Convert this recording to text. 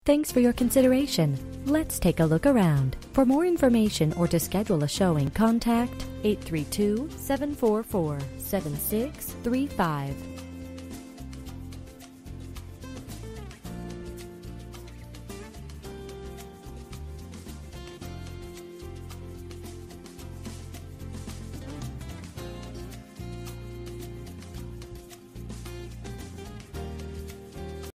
Thanks for your consideration. Let's take a look around. For more information or to schedule a showing, contact 832-744-7635.